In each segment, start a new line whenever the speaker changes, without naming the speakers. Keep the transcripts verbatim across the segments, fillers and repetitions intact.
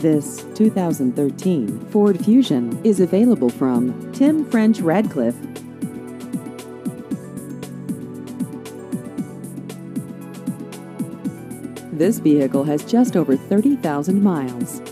This two thousand thirteen Ford Fusion is available from Tim French Radcliffe. This vehicle has just over thirty thousand miles.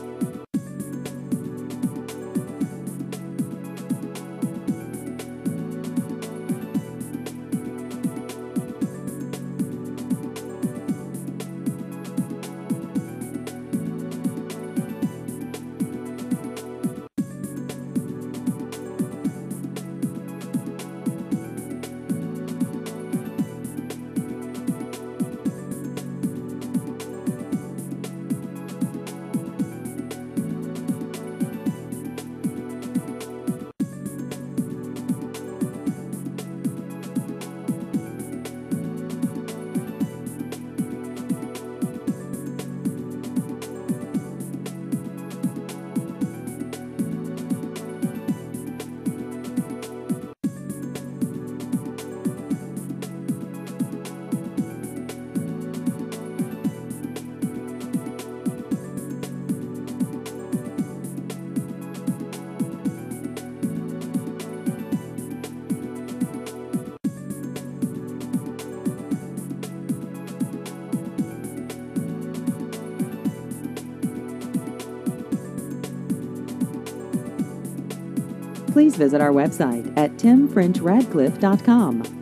Please visit our website at tim french radcliffe dot com.